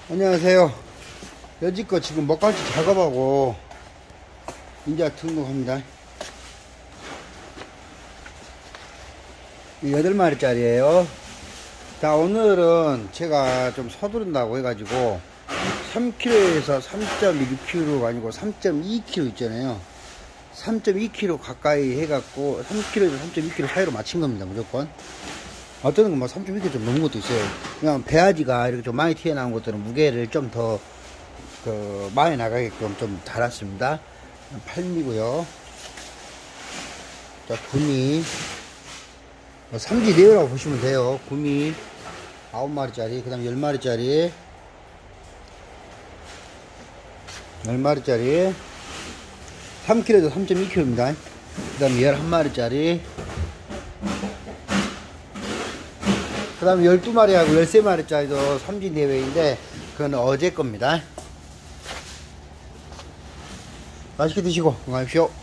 안녕하세요. 여지껏 지금 먹갈치 작업하고 이제 등록합니다. 8마리짜리에요. 자, 오늘은 제가 좀 서두른다고 해가지고 3kg에서 3.1kg 아니고 3.2kg 있잖아요. 3.2kg 가까이 해갖고 3kg에서 3.2kg 사이로 맞춘 겁니다. 무조건. 어떤 건 뭐 3.2kg 좀 넘은 것도 있어요. 그냥 배아지가 이렇게 좀 많이 튀어나온 것들은 무게를 좀 더 많이 나가게끔 좀 달았습니다. 8미고요. 자, 구미. 삼지 내어라고 보시면 돼요. 구미 9마리짜리, 그 다음 10마리짜리 10마리짜리 3kg에서 3.2kg입니다. 그 다음 11마리짜리, 그 다음에 12마리하고 13마리짜리도 삼지 내외인데 그건 어제 겁니다. 맛있게 드시고 건강하십시오.